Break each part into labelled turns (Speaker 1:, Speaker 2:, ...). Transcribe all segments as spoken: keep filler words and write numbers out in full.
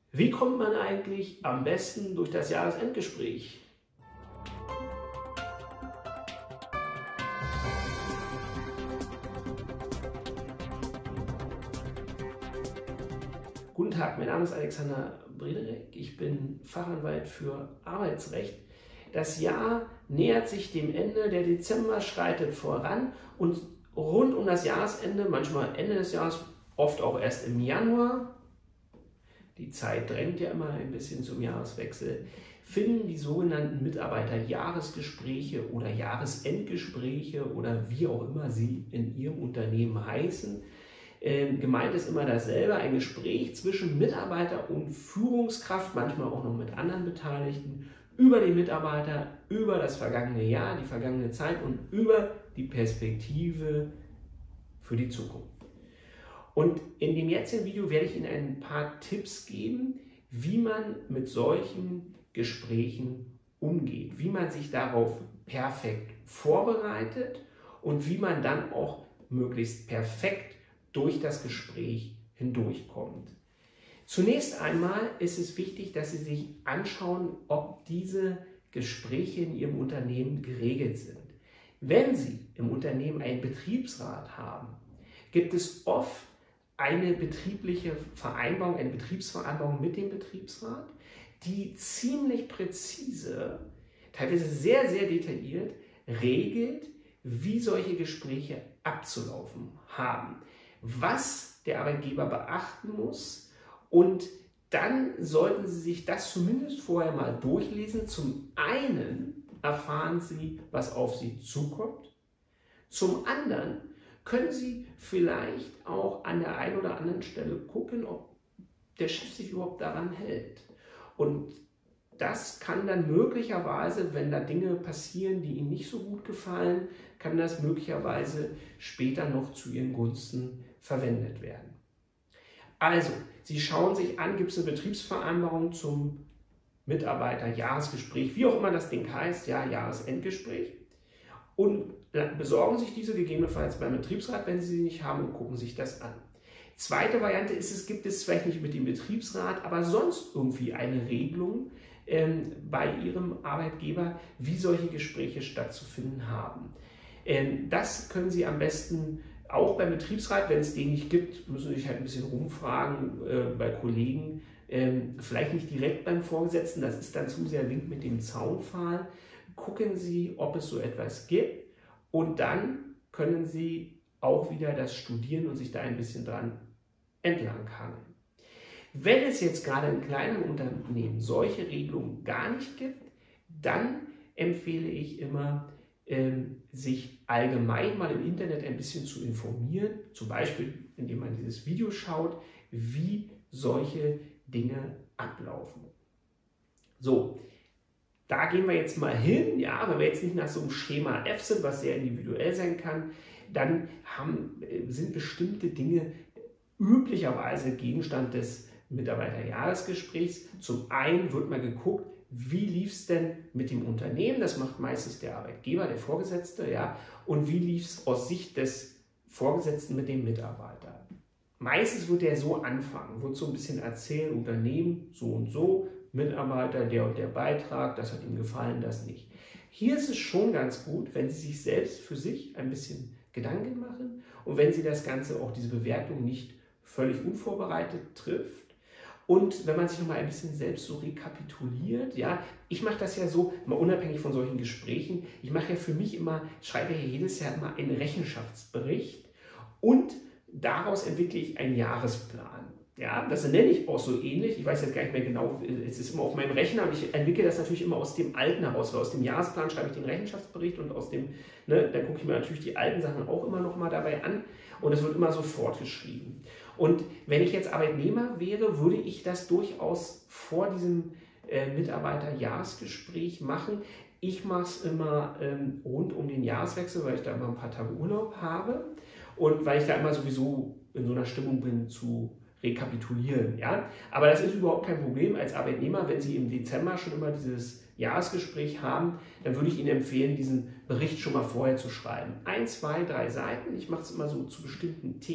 Speaker 1: Wie kommt man eigentlich am besten durch das Jahresendgespräch? Guten Tag, mein Name ist Alexander Brederek, ich bin Fachanwalt für Arbeitsrecht. Das Jahr nähert sich dem Ende, der Dezember schreitet voran und rund um das Jahresende, manchmal Ende des Jahres, oft auch erst im Januar, die Zeit drängt ja immer ein bisschen zum Jahreswechsel, finden die sogenannten Mitarbeiterjahresgespräche oder Jahresendgespräche oder wie auch immer sie in Ihrem Unternehmen heißen. Ähm, gemeint ist immer dasselbe, ein Gespräch zwischen Mitarbeiter und Führungskraft, manchmal auch noch mit anderen Beteiligten, über den Mitarbeiter, über das vergangene Jahr, die vergangene Zeit und über die Perspektive für die Zukunft. Und in dem jetzigen Video werde ich Ihnen ein paar Tipps geben, wie man mit solchen Gesprächen umgeht, wie man sich darauf perfekt vorbereitet und wie man dann auch möglichst perfekt durch das Gespräch hindurchkommt. Zunächst einmal ist es wichtig, dass Sie sich anschauen, ob diese Gespräche in Ihrem Unternehmen geregelt sind. Wenn Sie im Unternehmen einen Betriebsrat haben, gibt es oft eine betriebliche Vereinbarung, eine Betriebsvereinbarung mit dem Betriebsrat, die ziemlich präzise, teilweise sehr, sehr detailliert regelt, wie solche Gespräche abzulaufen haben, was der Arbeitgeber beachten muss, und dann sollten Sie sich das zumindest vorher mal durchlesen. Zum einen erfahren Sie, was auf Sie zukommt, zum anderen können Sie vielleicht auch an der einen oder anderen Stelle gucken, ob der Chef sich überhaupt daran hält. Und das kann dann möglicherweise, wenn da Dinge passieren, die Ihnen nicht so gut gefallen, kann das möglicherweise später noch zu Ihren Gunsten verwendet werden. Also, Sie schauen sich an, gibt es eine Betriebsvereinbarung zum Mitarbeiterjahresgespräch, wie auch immer das Ding heißt, ja, Jahresendgespräch. Und besorgen sich diese gegebenenfalls beim Betriebsrat, wenn Sie sie nicht haben, und gucken sich das an. Zweite Variante ist, es gibt es vielleicht nicht mit dem Betriebsrat, aber sonst irgendwie eine Regelung ähm, bei Ihrem Arbeitgeber, wie solche Gespräche stattzufinden haben. Ähm, das können Sie am besten auch beim Betriebsrat, wenn es den nicht gibt, müssen Sie sich halt ein bisschen rumfragen äh, bei Kollegen, ähm, vielleicht nicht direkt beim Vorgesetzten, das ist dann zu sehr Wink mit dem Zaunpfahl. Gucken Sie, ob es so etwas gibt, und dann können Sie auch wieder das studieren und sich da ein bisschen dran entlanghangeln. Wenn es jetzt gerade in kleinen Unternehmen solche Regelungen gar nicht gibt, dann empfehle ich immer, ähm, sich allgemein mal im Internet ein bisschen zu informieren, zum Beispiel indem man dieses Video schaut, wie solche Dinge ablaufen. So. Da gehen wir jetzt mal hin, ja, wenn wir jetzt nicht nach so einem Schema F sind, was sehr individuell sein kann, dann haben, sind bestimmte Dinge üblicherweise Gegenstand des Mitarbeiterjahresgesprächs. Zum einen wird mal geguckt, wie lief es denn mit dem Unternehmen, das macht meistens der Arbeitgeber, der Vorgesetzte, ja, und wie lief es aus Sicht des Vorgesetzten mit dem Mitarbeiter. Meistens wird er so anfangen, wird so ein bisschen erzählen, Unternehmen so und so, Mitarbeiter, der und der Beitrag, das hat ihm gefallen, das nicht. Hier ist es schon ganz gut, wenn Sie sich selbst für sich ein bisschen Gedanken machen und wenn Sie das Ganze, auch diese Bewertung, nicht völlig unvorbereitet trifft. Und wenn man sich nochmal ein bisschen selbst so rekapituliert, ja, ich mache das ja so, mal unabhängig von solchen Gesprächen, ich mache ja für mich immer, schreibe ja jedes Jahr immer einen Rechenschaftsbericht und daraus entwickle ich einen Jahresplan. Ja, das nenne ich auch so ähnlich. Ich weiß jetzt gar nicht mehr genau, es ist immer auf meinem Rechner, und ich entwickle das natürlich immer aus dem Alten heraus. Weil aus dem Jahresplan schreibe ich den Rechenschaftsbericht und aus dem, ne, dann gucke ich mir natürlich die alten Sachen auch immer noch mal dabei an, und es wird immer so fortgeschrieben. Und wenn ich jetzt Arbeitnehmer wäre, würde ich das durchaus vor diesem äh, Mitarbeiterjahresgespräch machen. Ich mache es immer ähm, rund um den Jahreswechsel, weil ich da immer ein paar Tage Urlaub habe und weil ich da immer sowieso in so einer Stimmung bin zu rekapitulieren. Ja? Aber das ist überhaupt kein Problem als Arbeitnehmer. Wenn Sie im Dezember schon immer dieses Jahresgespräch haben, dann würde ich Ihnen empfehlen, diesen Bericht schon mal vorher zu schreiben. Ein, zwei, drei Seiten. Ich mache es immer so zu bestimmten Themen.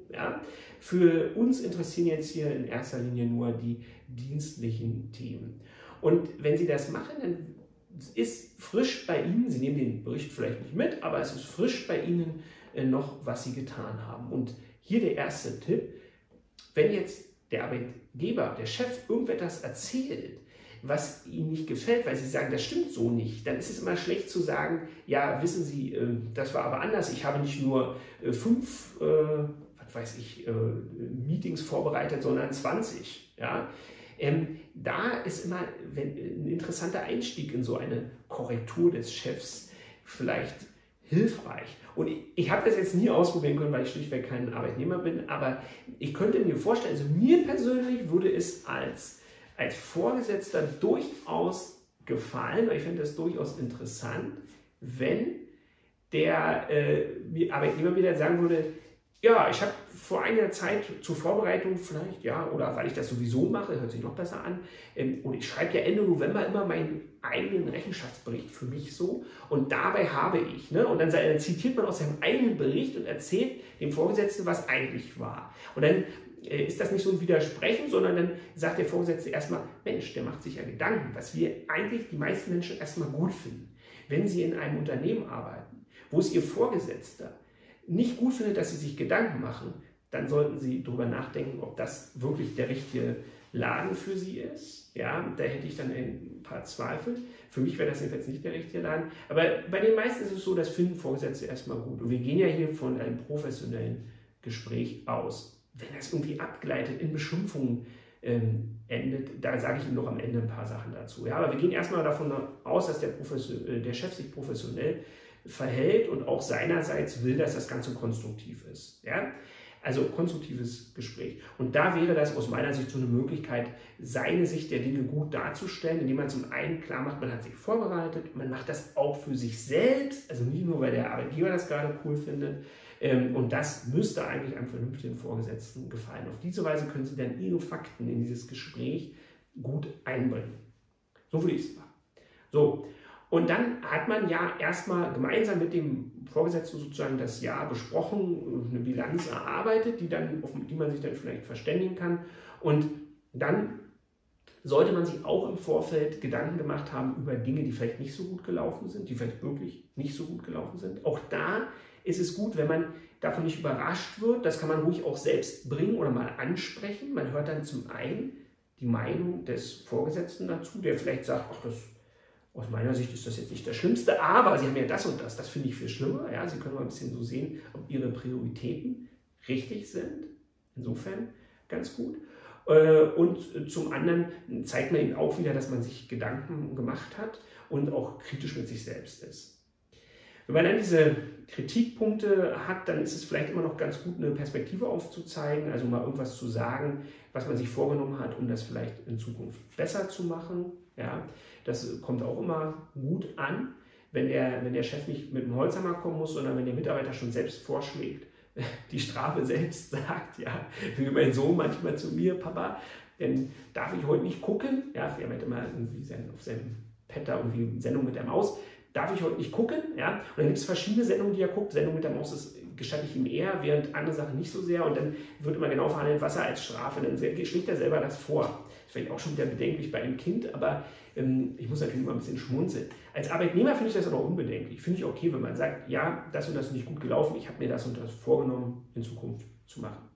Speaker 1: Ja? Für uns interessieren jetzt hier in erster Linie nur die dienstlichen Themen. Und wenn Sie das machen, dann ist frisch bei Ihnen, Sie nehmen den Bericht vielleicht nicht mit, aber es ist frisch bei Ihnen noch, was Sie getan haben. Und hier der erste Tipp: Wenn jetzt der Arbeitgeber, der Chef irgendetwas erzählt, was Ihnen nicht gefällt, weil Sie sagen, das stimmt so nicht, dann ist es immer schlecht zu sagen, ja, wissen Sie, das war aber anders, ich habe nicht nur fünf, was weiß ich, Meetings vorbereitet, sondern zwanzig. Ja? Ähm, da ist immer wenn, ein interessanter Einstieg in so eine Korrektur des Chefs vielleicht hilfreich. Und ich, ich habe das jetzt nie ausprobieren können, weil ich schlichtweg kein Arbeitnehmer bin, aber ich könnte mir vorstellen, also mir persönlich würde es als, als Vorgesetzter durchaus gefallen, weil ich finde das durchaus interessant, wenn der äh, Arbeitnehmer mir dann sagen würde, ja, ich habe vor einiger Zeit zur Vorbereitung vielleicht, ja, oder weil ich das sowieso mache, hört sich noch besser an, ähm, und ich schreibe ja Ende November immer meinen eigenen Rechenschaftsbericht für mich so und dabei habe ich, ne, und dann, dann zitiert man aus seinem eigenen Bericht und erzählt dem Vorgesetzten, was eigentlich war. Und dann äh, ist das nicht so ein Widersprechen, sondern dann sagt der Vorgesetzte erstmal, Mensch, der macht sich ja Gedanken, was wir eigentlich die meisten Menschen erstmal gut finden. Wenn sie in einem Unternehmen arbeiten, wo es ihr Vorgesetzter nicht gut findet, dass sie sich Gedanken machen, dann sollten sie darüber nachdenken, ob das wirklich der richtige Laden für sie ist. Ja, da hätte ich dann ein paar Zweifel. Für mich wäre das jetzt nicht der richtige Laden. Aber bei den meisten ist es so, das finden Vorgesetzte erstmal gut. Und wir gehen ja hier von einem professionellen Gespräch aus. Wenn das irgendwie abgleitet in Beschimpfungen ähm, endet, da sage ich Ihnen noch am Ende ein paar Sachen dazu. Ja, aber wir gehen erstmal davon aus, dass der, äh, der Chef sich professionell verhält und auch seinerseits will, dass das Ganze konstruktiv ist. Ja? Also konstruktives Gespräch. Und da wäre das aus meiner Sicht so eine Möglichkeit, seine Sicht der Dinge gut darzustellen, indem man zum einen klar macht, man hat sich vorbereitet, man macht das auch für sich selbst, also nicht nur, weil der Arbeitgeber das gerade cool findet. Und das müsste eigentlich einem vernünftigen Vorgesetzten gefallen. Auf diese Weise können Sie dann Ihre Fakten in dieses Gespräch gut einbringen. So würde ich es machen. So. Und dann hat man ja erstmal gemeinsam mit dem Vorgesetzten sozusagen das Jahr besprochen, eine Bilanz erarbeitet, die, dann, auf die man sich dann vielleicht verständigen kann. Und dann sollte man sich auch im Vorfeld Gedanken gemacht haben über Dinge, die vielleicht nicht so gut gelaufen sind, die vielleicht wirklich nicht so gut gelaufen sind. Auch da ist es gut, wenn man davon nicht überrascht wird. Das kann man ruhig auch selbst bringen oder mal ansprechen. Man hört dann zum einen die Meinung des Vorgesetzten dazu, der vielleicht sagt, ach, das aus meiner Sicht ist das jetzt nicht das Schlimmste, aber Sie haben ja das und das, das finde ich viel schlimmer. Ja, Sie können mal ein bisschen so sehen, ob Ihre Prioritäten richtig sind. Insofern ganz gut. Und zum anderen zeigt man Ihnen auch wieder, dass man sich Gedanken gemacht hat und auch kritisch mit sich selbst ist. Wenn man dann diese Kritikpunkte hat, dann ist es vielleicht immer noch ganz gut, eine Perspektive aufzuzeigen, also mal irgendwas zu sagen, was man sich vorgenommen hat, um das vielleicht in Zukunft besser zu machen. Ja, das kommt auch immer gut an, wenn der, wenn der Chef nicht mit dem Holzhammer kommen muss, sondern wenn der Mitarbeiter schon selbst vorschlägt, die Strafe selbst sagt, ja, wie mein Sohn manchmal zu mir, Papa, denn darf ich heute nicht gucken, ja, er hat immer irgendwie auf seinem Pad da irgendwie eine Sendung mit der Maus, darf ich heute nicht gucken, ja, und dann gibt es verschiedene Sendungen, die er guckt, Sendung mit der Maus ist, gestatte ich ihm eher, während andere Sachen nicht so sehr, und dann wird immer genau verhandelt, was er als Strafe, dann schlägt er selber das vor. Das ist vielleicht auch schon wieder bedenklich bei einem Kind, aber ähm, ich muss natürlich immer ein bisschen schmunzeln. Als Arbeitnehmer finde ich das aber unbedenklich. Finde ich okay, wenn man sagt, ja, das und das ist nicht gut gelaufen, ich habe mir das und das vorgenommen, in Zukunft zu machen.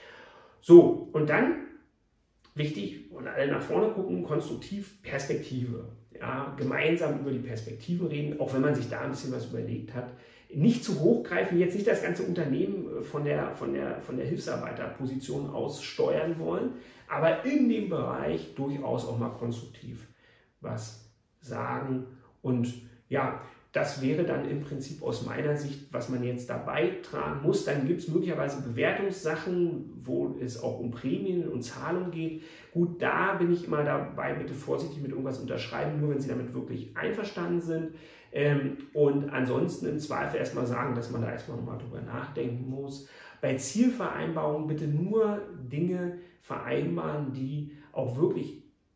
Speaker 1: So, und dann, wichtig, und alle nach vorne gucken, konstruktiv, Perspektive. Ja, gemeinsam über die Perspektiven reden, auch wenn man sich da ein bisschen was überlegt hat. Nicht zu hoch greifen, jetzt nicht das ganze Unternehmen von der, von der, von der Hilfsarbeiterposition aus steuern wollen, aber in dem Bereich durchaus auch mal konstruktiv was sagen. Und ja, das wäre dann im Prinzip aus meiner Sicht, was man jetzt da beitragen muss. Dann gibt es möglicherweise Bewertungssachen, wo es auch um Prämien und Zahlungen geht. Gut, da bin ich immer dabei, bitte vorsichtig mit irgendwas unterschreiben, nur wenn Sie damit wirklich einverstanden sind. Und ansonsten im Zweifel erstmal sagen, dass man da erstmal nochmal drüber nachdenken muss. Bei Zielvereinbarungen bitte nur Dinge vereinbaren, die auch wirklich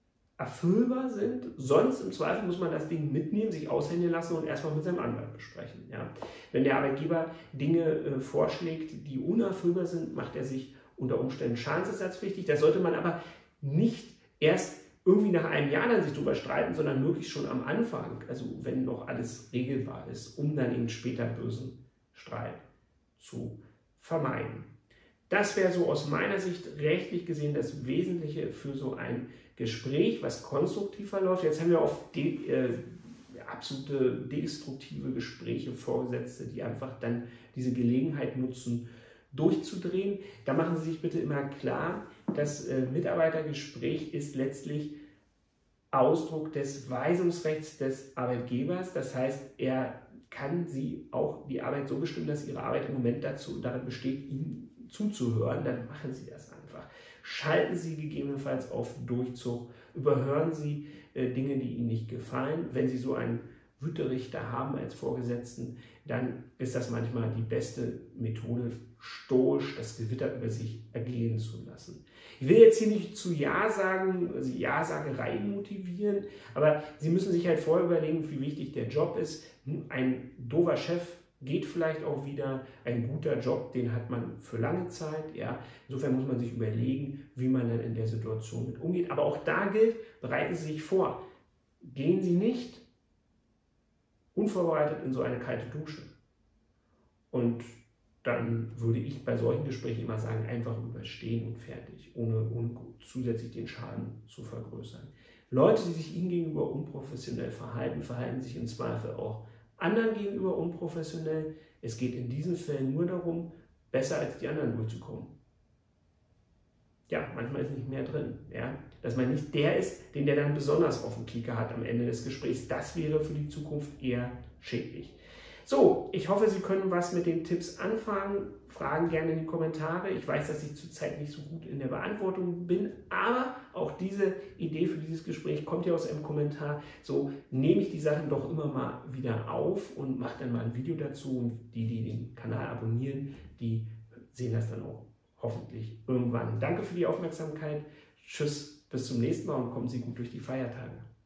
Speaker 1: erfüllbar sind. Sonst im Zweifel muss man das Ding mitnehmen, sich aushändigen lassen und erstmal mit seinem Anwalt besprechen. Ja? Wenn der Arbeitgeber Dinge äh, vorschlägt, die unerfüllbar sind, macht er sich unter Umständen schadensersatzpflichtig. Da sollte man aber nicht erst irgendwie nach einem Jahr dann sich darüber streiten, sondern möglichst schon am Anfang, also wenn noch alles regelbar ist, um dann eben später bösen Streit zu vermeiden. Das wäre so aus meiner Sicht rechtlich gesehen das Wesentliche für so ein Gespräch, was konstruktiv verläuft. Jetzt haben wir oft de, äh, absolute destruktive Gespräche, Vorgesetzte, die einfach dann diese Gelegenheit nutzen, durchzudrehen. Da machen Sie sich bitte immer klar, das äh, Mitarbeitergespräch ist letztlich Ausdruck des Weisungsrechts des Arbeitgebers. Das heißt, er kann Sie auch die Arbeit so bestimmen, dass Ihre Arbeit im Moment dazu darin besteht, Ihnen zuzuhören. Dann machen Sie das einfach. Schalten Sie gegebenenfalls auf Durchzug, überhören Sie äh, Dinge, die Ihnen nicht gefallen. Wenn Sie so einen Wüterichter haben als Vorgesetzten, dann ist das manchmal die beste Methode, stoisch das Gewitter über sich ergehen zu lassen. Ich will jetzt hier nicht zu Ja sagen, also Ja-Sagerei motivieren, aber Sie müssen sich halt vorher überlegen, wie wichtig der Job ist. Ein doofer Chef geht vielleicht auch wieder, ein guter Job, den hat man für lange Zeit. Ja. Insofern muss man sich überlegen, wie man dann in der Situation mit umgeht. Aber auch da gilt, bereiten Sie sich vor. Gehen Sie nicht unvorbereitet in so eine kalte Dusche. Und dann würde ich bei solchen Gesprächen immer sagen, einfach überstehen und fertig, ohne, ohne zusätzlich den Schaden zu vergrößern. Leute, die sich Ihnen gegenüber unprofessionell verhalten, verhalten sich im Zweifel auch anderen gegenüber unprofessionell. Es geht in diesen Fällen nur darum, besser als die anderen durchzukommen. Ja, manchmal ist nicht mehr drin. Ja? Dass man nicht der ist, den der dann besonders auf dem Kieker hat am Ende des Gesprächs. Das wäre für die Zukunft eher schädlich. So, ich hoffe, Sie können was mit den Tipps anfangen. Fragen gerne in die Kommentare. Ich weiß, dass ich zurzeit nicht so gut in der Beantwortung bin, aber auch diese Idee für dieses Gespräch kommt ja aus einem Kommentar. So nehme ich die Sachen doch immer mal wieder auf und mache dann mal ein Video dazu. Und die, die den Kanal abonnieren, die sehen das dann auch hoffentlich irgendwann. Danke für die Aufmerksamkeit. Tschüss, bis zum nächsten Mal und kommen Sie gut durch die Feiertage.